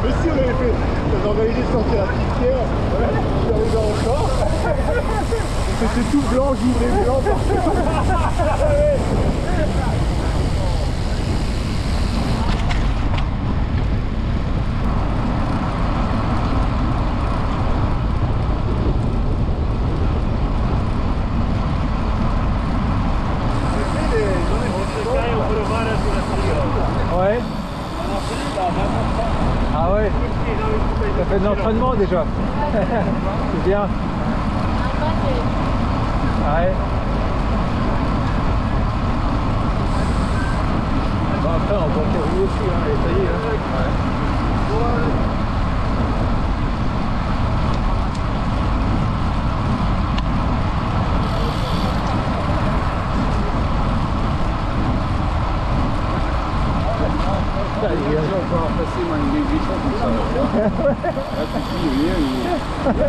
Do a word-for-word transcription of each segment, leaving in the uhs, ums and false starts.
Mais si, on avait fait, on avait organisé de sortir la petite pierre, voilà, je suis arrivé encore. C'était tout blanc, j'ouvrais blanc partout. Ouais. Ah ouais. Ça fait de l'entraînement déjà. C'est bien. Ouais. Bon, après on va terminer aussi, hein, et ça y est. Hein. Ouais. Ça, il y a encore facilement une vision comme ça. Là, tu finis bien.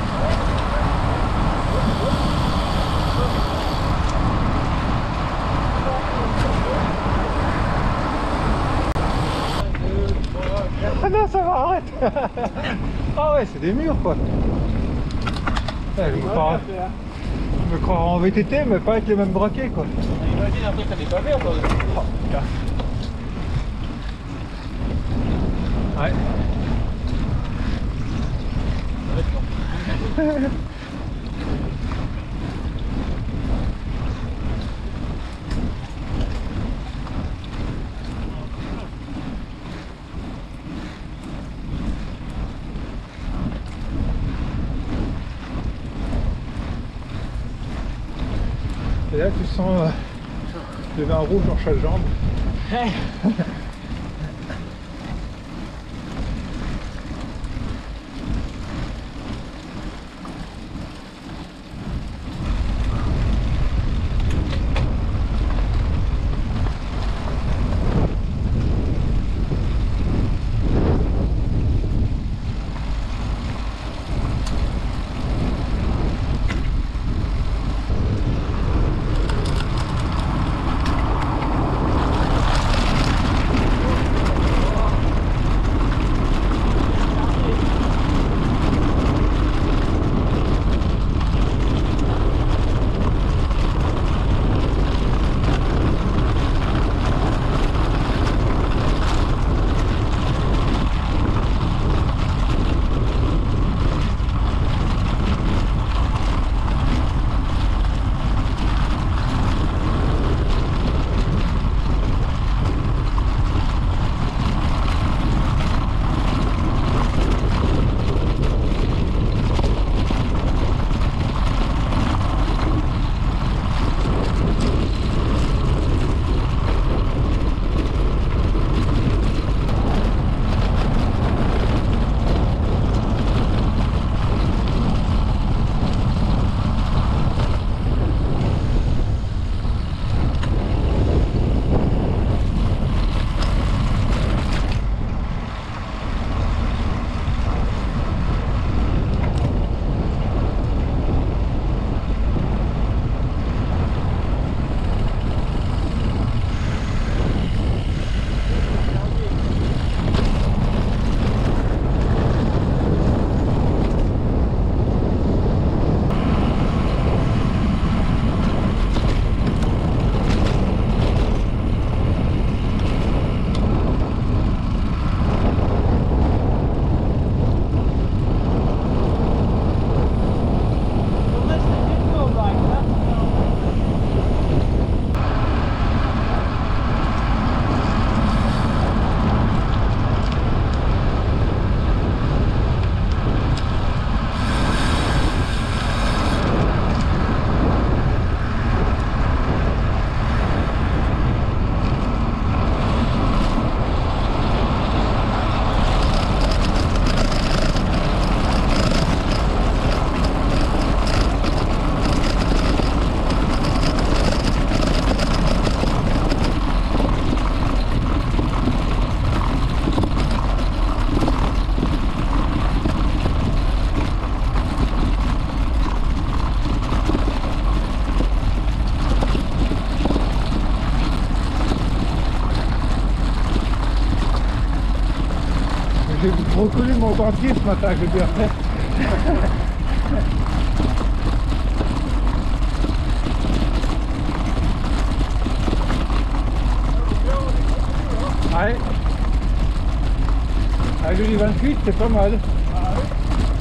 Ah non, ça va, arrête. Ah ouais, c'est des murs quoi. Ouais, je, me crois, je me crois en V T T mais pas avec les mêmes braquets quoi. Imagine après t'as des pavés encore. Oh, putain. Ouais. Et là tu sens euh, le vin rouge dans chaque jambe. J'ai reconnu mon dentier ce matin, je veux dire. Ouais. Ah, le vingt-huit, c'est pas mal. Ah oui.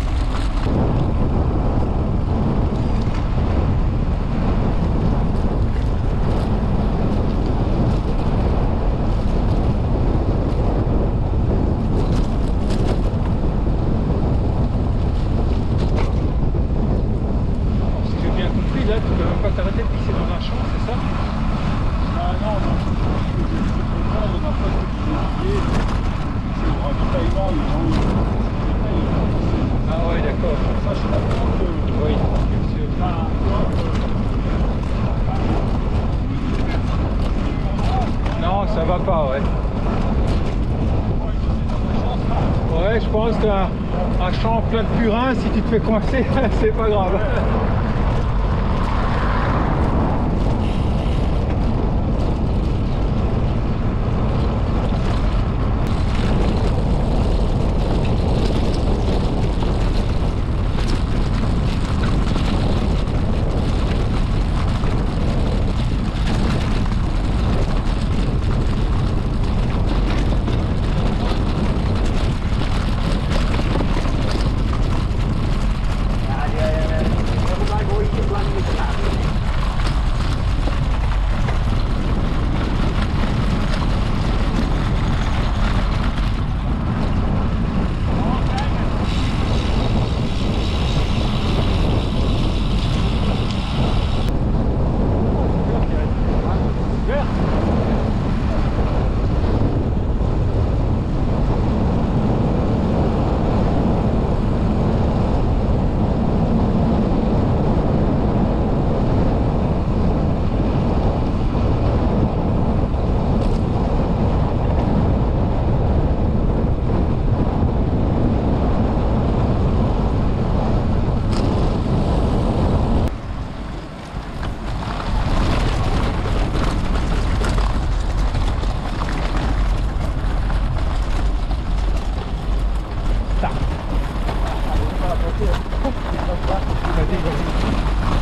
Si j'ai bien compris, là, tu peux même pas t'arrêter de pisser dans un champ, c'est ça? Ah non, non. On n'a pas tout dédié. C'est au ravitaillement, ils ont eu. Ah ouais, d'accord. Ça, je comprends que. Oui, bien sûr. Enfin, Non, ça va pas, ouais. Ouais, je pense qu'un un champ plein de purin, si tu te fais coincer, c'est pas grave. Vas-y, vas-y.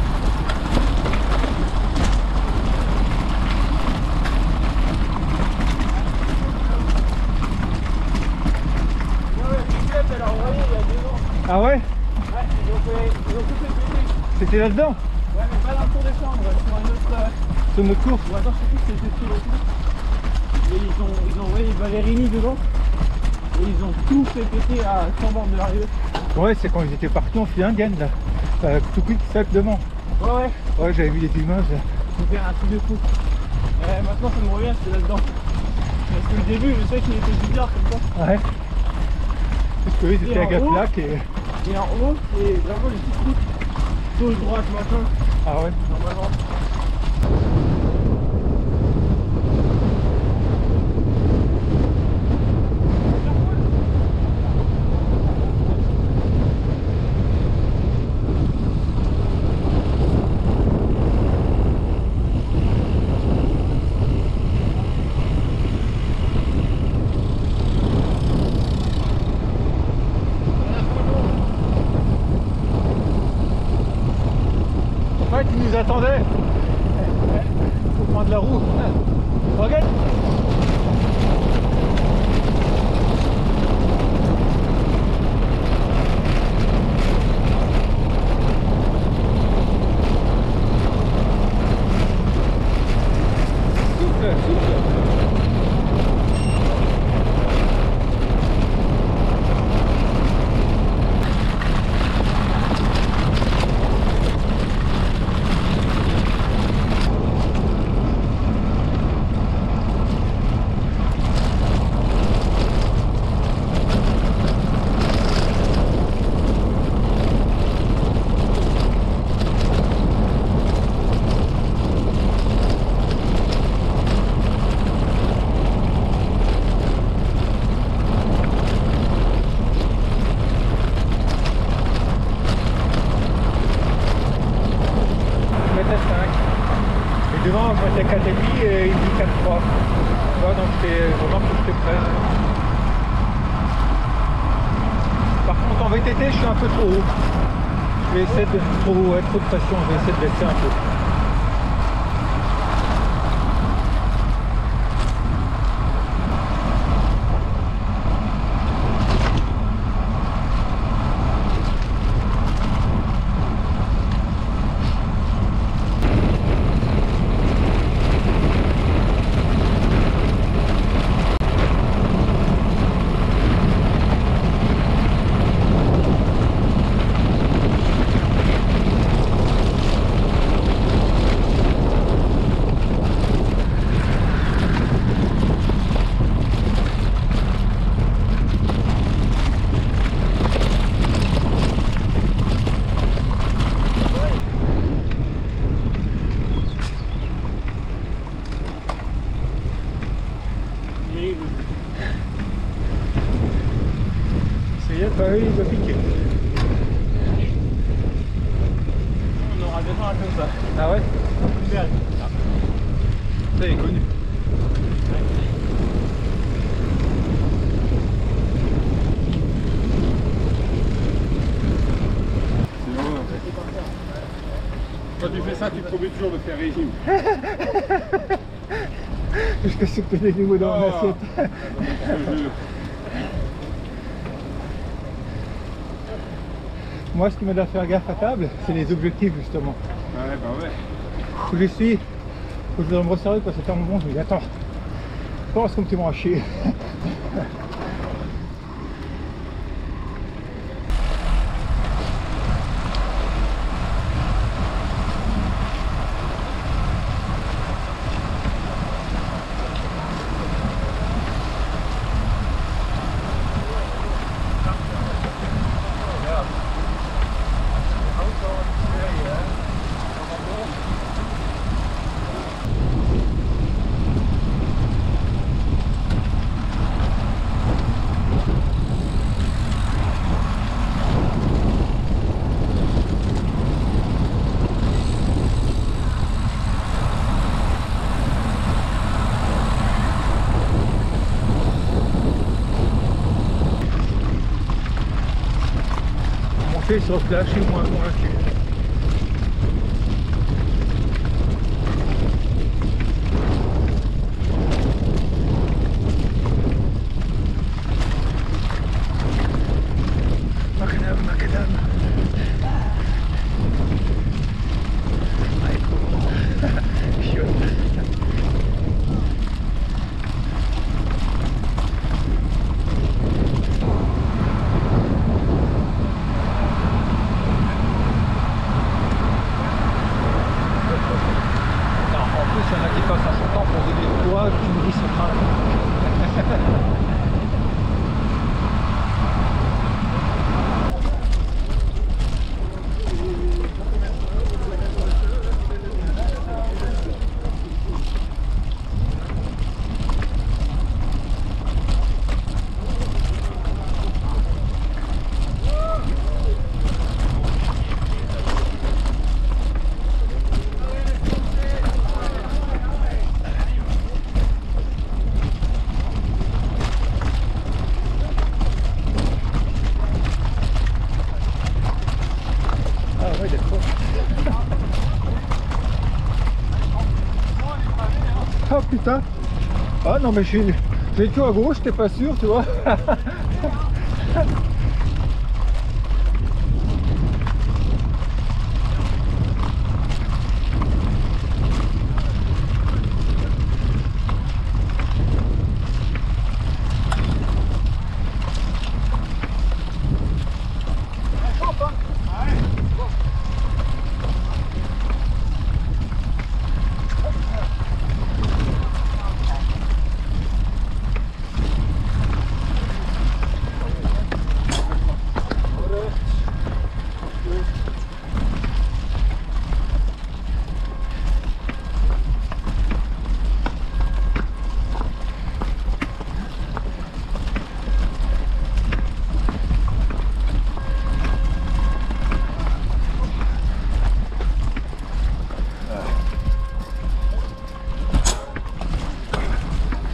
Ah ouais? Ouais, ils ont fait, ils ont tout fait péter. C'était là-dedans? Ouais, mais pas dans le tour des chambres, sur un autre. Euh... Sur notre course? Ou attends, je sais plus si c'était sur le tour. Et ils ont, ils ont envoyé Valérini dedans. Et ils ont tout fait péter à cent bornes de l'arrivée. Ouais, c'est quand ils étaient partis en file indienne là. Euh, tout quick sac devant. Ouais, ouais. Ouais, j'avais vu les images. C'était un truc de fou. Et maintenant, ça me revient, c'était là-dedans. Parce que le début, je sais qu'il était bizarre comme ça. Ouais. Parce que oui, Et c'était en à haut, Gaflac et. Et en haut, c'est vraiment les petites routes. Gauche, droite, machin. Ah ouais. Normalement. Ouais, tu nous attendais. Faut prendre la roue. Regarde. Souffle, souffle. Et devant, moi c'est quatre virgule cinq et il dit quatre virgule trois. Tu vois, donc c'est vraiment tout ce que près. en V T T, je suis un peu trop haut. Je vais essayer de trop, ouais, trop de pression, je vais essayer de baisser un peu. Bah oui, il va piquer. On aura besoin comme ça. Ah ouais? Bien. Ça il est connu. C'est long, quand tu fais ça, tu te promets toujours de faire régime. Jusqu'à ce que les nouveaux dans Oh. l'assiette. Je te jure. Moi, ce qui m'aide à faire gaffe à table, c'est les objectifs justement. Ouais, bah ouais. Où je suis, faut que je dois me resserrer quand c'est tellement bon, je me dis attends, pense comme tu m'en chier. Sur place, je suis moins convaincu. Macadam, macadam. Ah, cool. Chiotte. Il y en a qui passent à son temps pour donner le poids, qui me dit son train. Oh putain. Ah non mais j'ai j'ai tout à gauche, j'étais pas sûr, tu vois.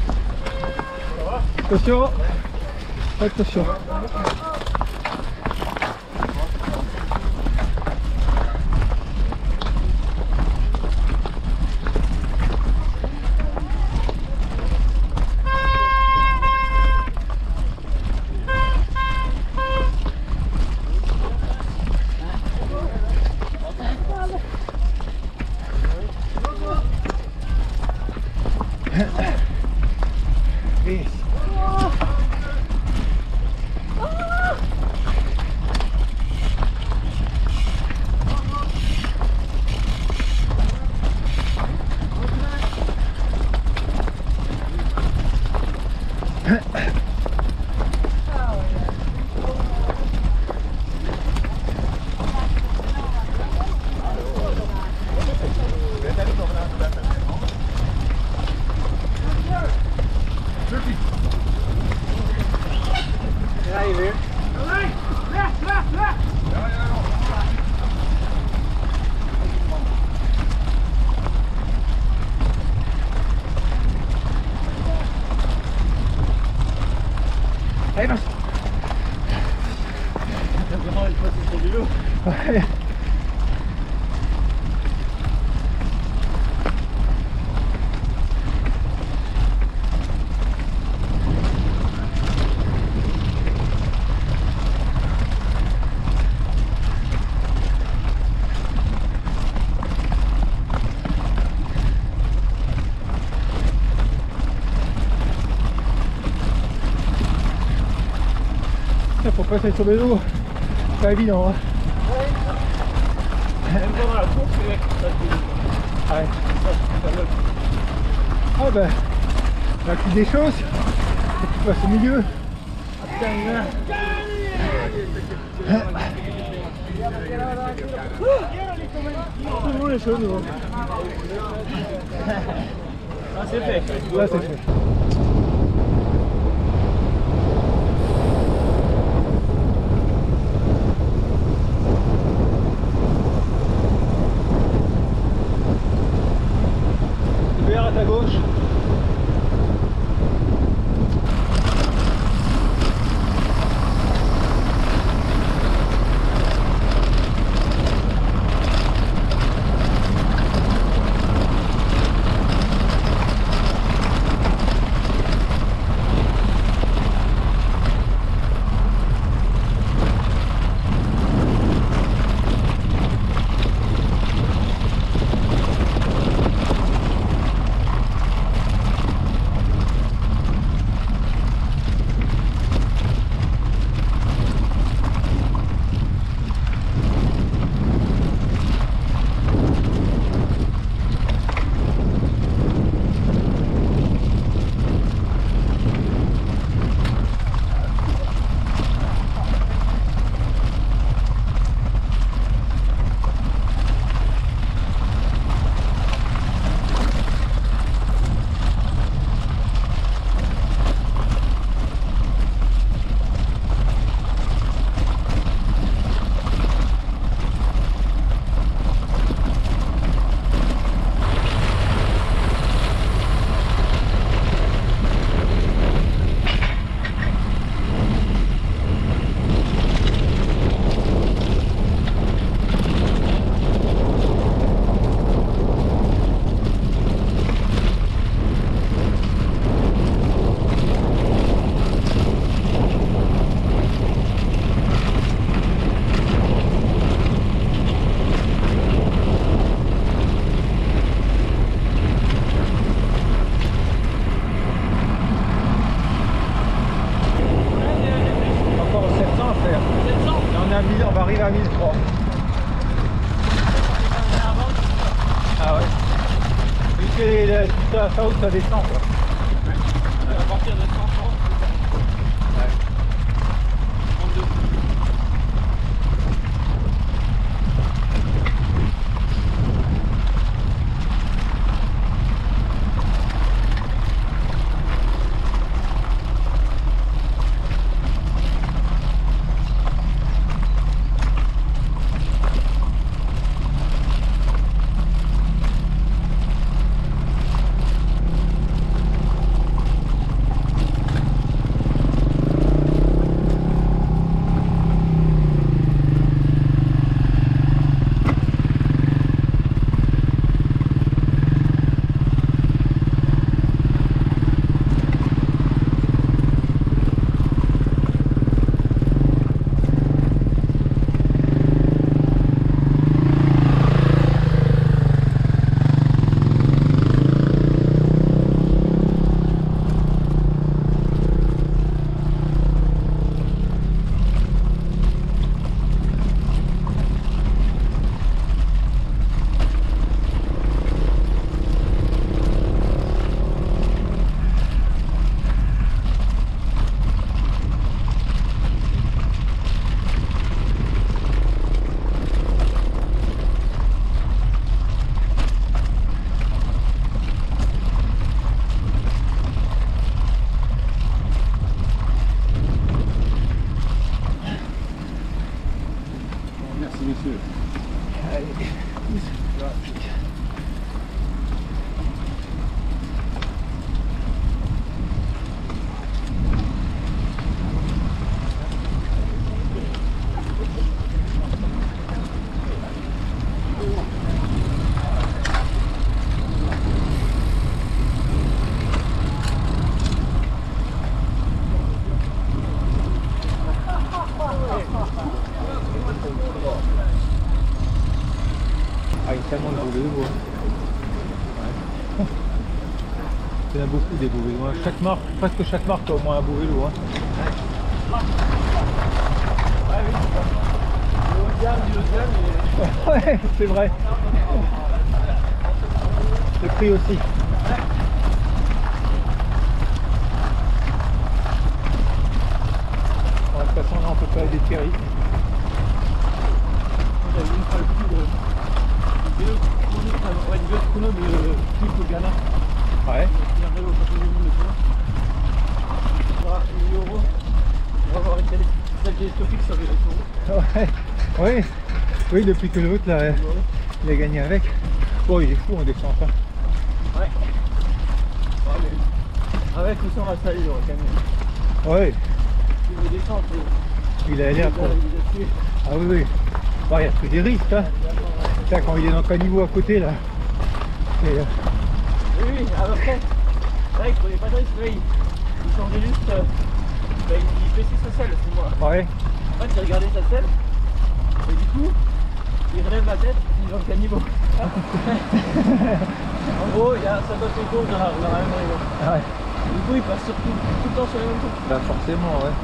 Attention, attention. arriver. Allez, non. Ouais. Faut passer sur les eaux, c'est pas évident. Hein. Même pendant la course, c'est vrai que ça te Ouais. ça Ah ben, la petite des choses, tu passes au milieu. Tout le monde est chaud, nous. Ah, c'est fait. Là c'est fait. À ta gauche. On va arriver à mille trois. Ah ouais. Vu que toute la faute ça descend quoi. Ouais. À partir de cent trente. Ouais. trente-deux. Bien sûr. Allez. Ah, il y a tellement de bouées d'eau. Ouais. Il y en a beaucoup des bouées d'eau. Chaque marque, presque chaque marque a au moins un bouée d'eau. Hein. Ouais, c'est vrai. Le prix aussi. Bon, de toute façon, là, on peut pas aider Thierry. Ouais, une autre chrono de clip au Ghana. Ouais. Il y a un vélo au championnat du monde de chrono. Il y aura mille euros. On va avoir une télé. Celle qui est stopique sur les euros. Ouais. Oui. Oui, depuis que l'autre là, il a gagné avec. Oh, il est fou en descente. Hein. Ouais. Ouais, mais avec ou sans la salle, il aurait quand même. Ouais. Il veut descendre. Il a l'air quoi. Ah oui, oui. Bon, il a pris des risques. Hein. Là, quand il est dans le caniveau à côté là. Et, euh... Oui, oui, après, là, il prenait pas de risque. Là, il, il changeait juste. Euh, bah, il, il baissait sa selle, c'est moi. Ouais. En fait, il regardait sa selle. Et du coup, il relève la tête, il est dans le caniveau. En gros, il y a cinquante tours dans la, dans la même région. Ouais. Du coup, il passe surtout tout le temps sur les mêmes tours. Bah forcément, ouais.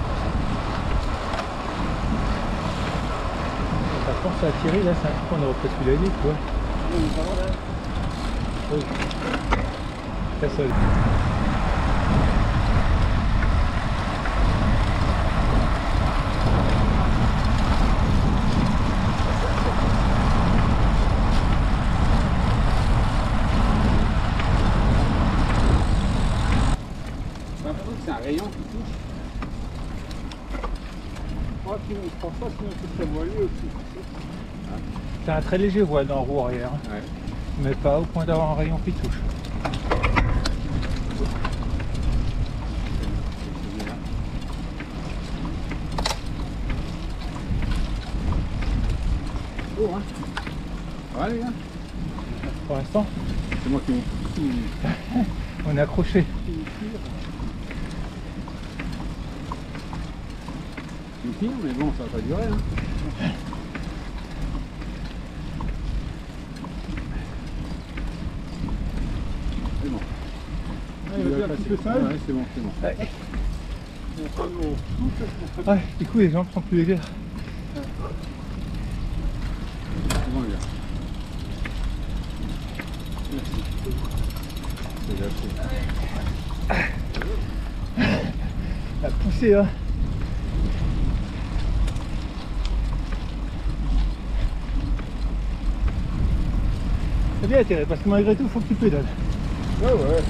Ça pense à Thierry, là, c'est un truc qu'on aurait presque pu l'aider, tu vois. Oui, vraiment là. Oui. Très seul. J'ai l'impression que c'est un rayon qui touche. Je pense pas sinon ce serait voilé aussi. C'est un très léger voile dans la roue arrière, hein. Ouais. Mais pas au point d'avoir un rayon qui touche. Oh, hein. Ouais, les gars. Pour l'instant, C'est moi qui m'ai. on est accroché. Il tire, mais bon, ça va pas durer. Hein. C'est bon. Il va faire un petit peu seul. Ouais, c'est bon, c'est bon. Ouais. Ouais, du coup, les jambes sont plus légères. C'est bon, les gars. Merci. C'est lâché. La poussée, hein. C'est bien Thierry, parce que malgré tout, il faut que tu pédales. Ouais, ouais.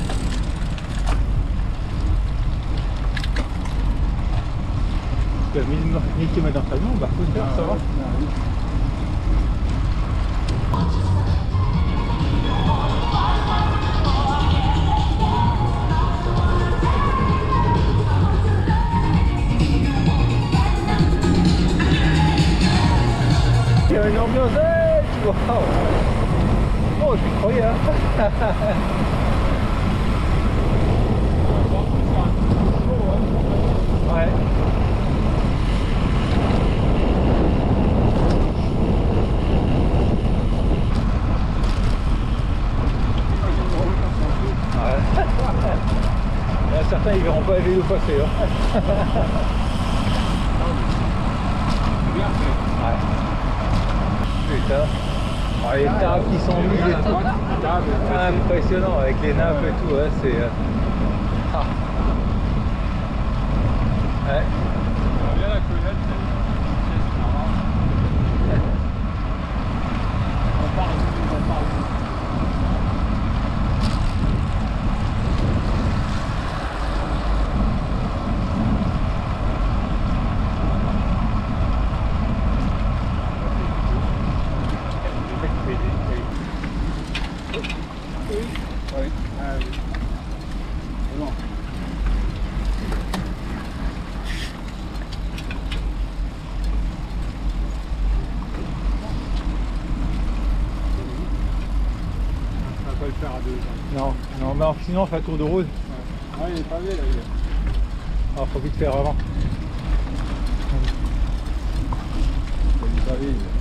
Parce que mille kilomètres d'entraînement, bah faut le faire, ça va. Il y a une ambiance, hey, tu vois. Oh, je croyais, hein. Ouais. Il y en a certains, ils verront pas les vélos passer. Hein. Bien fait. Ouais. Putain. Ah, les tables qui sont mises et tout. Ah, impressionnant avec les nappes et tout. Ouais, c'est. Euh... Ah. Ouais. Bien la collette, c'est marrant. On parle, on parle. faire à deux. Non, non, mais sinon on fait un tour de route. Ouais, il est pavé là. Il est... Alors faut vite faire avant. il est pavé. Il est...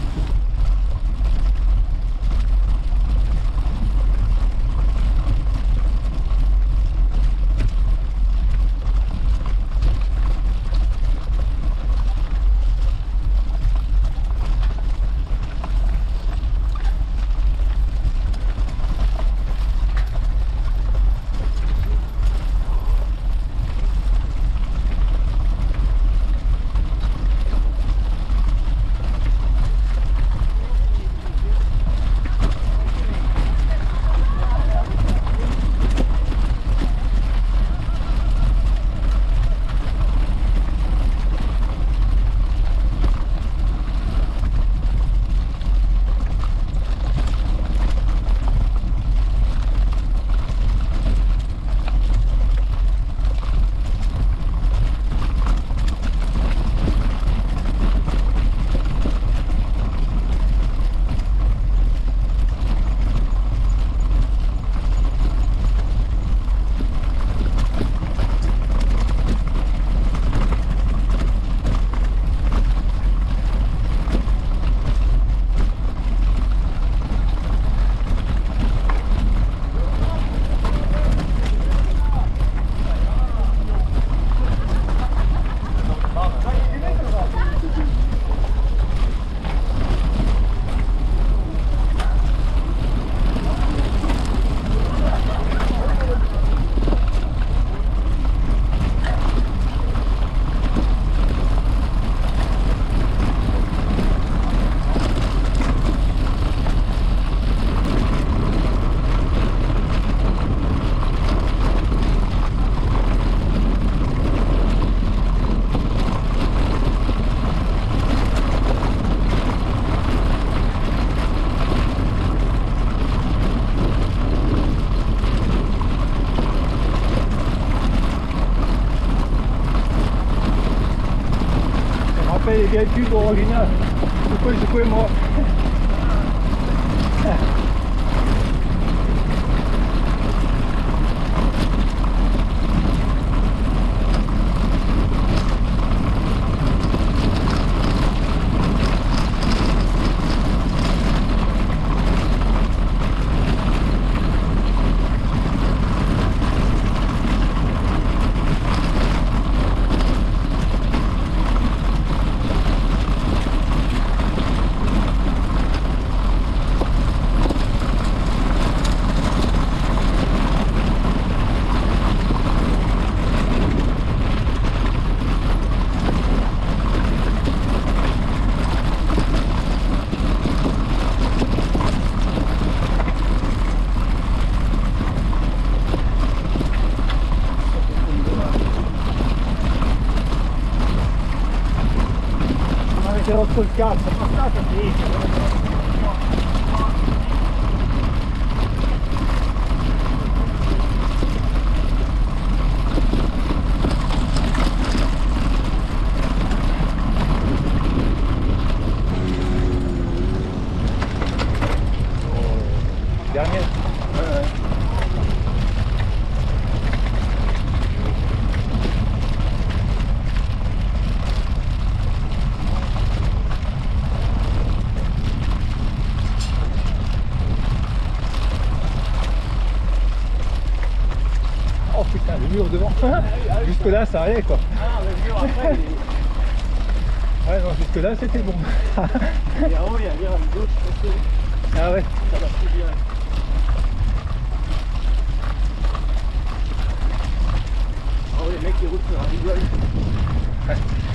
Les vieilles pubs originales. Pourquoi je pouvais moi avete rotto il cazzo, passate lì. Dernier. Euh... Oh putain, le mur devant. Jusque là ça allait quoi. Ah, le mur après il est... Ouais non, jusque là c'était bon. Et en haut il y a bien une gauche, je pense que Ah ouais. ça va plus bien. Ah oui, les mecs qui roulent sur un rigole. Ouais.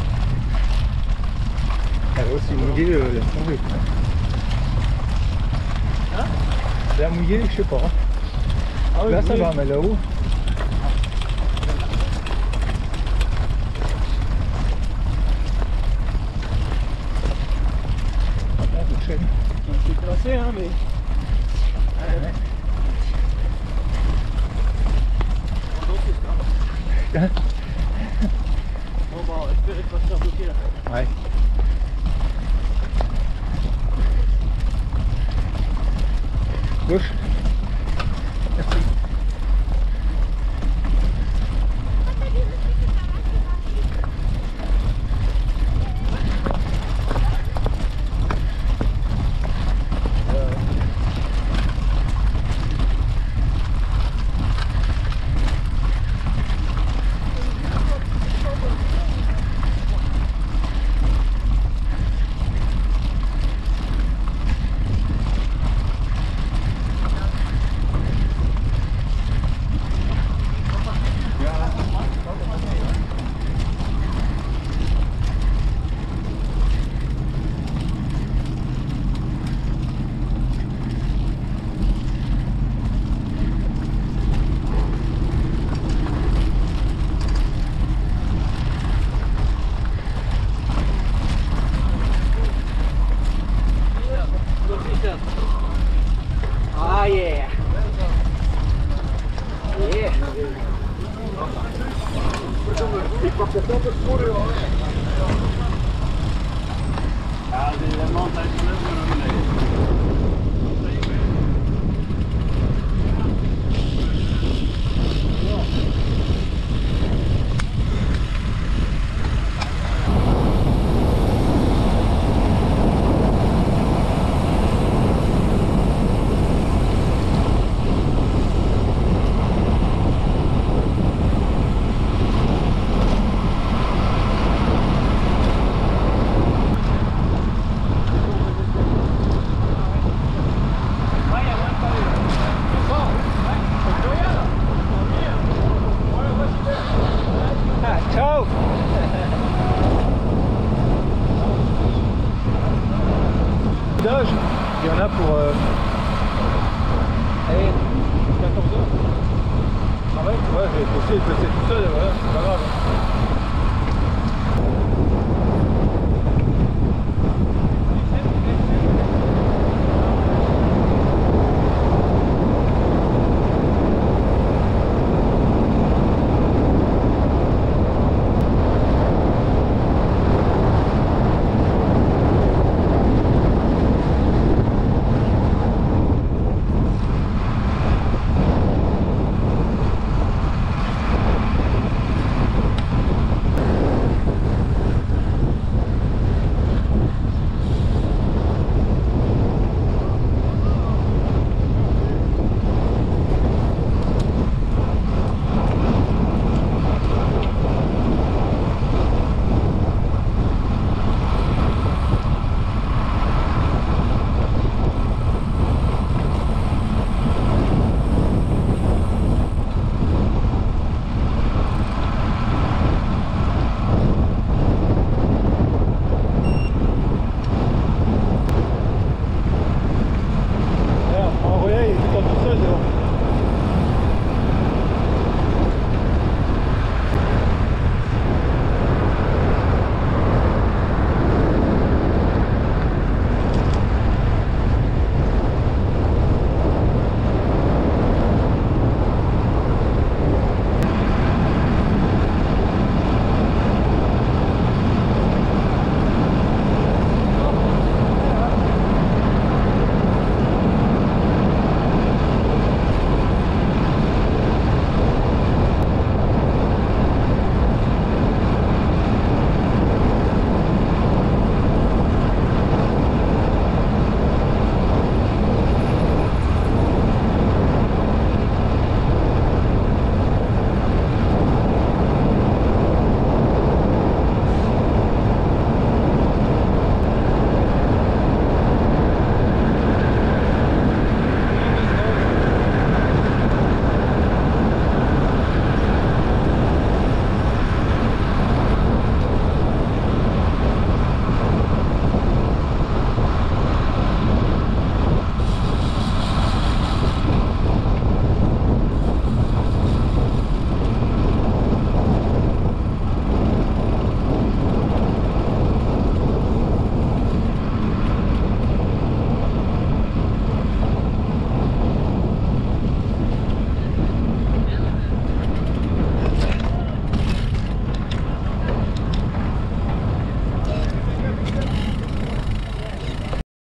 Elle a aussi mouillé le la mouillé. Hein? La mouillé, je sais pas. Ah oui, là ça oui. va, mais là-haut. C'est classé hein mais... Ouais, ouais. Hein? Bon bah on va espérer pas se faire bloquer là. Ouais. Gauche. bien pour... Euh... Allez, quatorze heures. Ah ouais, ouais, j'ai essayé de passer tout seul, voilà, c'est pas grave.